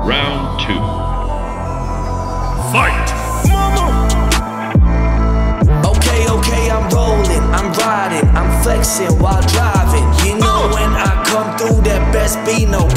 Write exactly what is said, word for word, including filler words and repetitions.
Round two. Fight! Okay, okay, I'm rolling, I'm riding, I'm flexing while driving. You know when I come through that best beat, no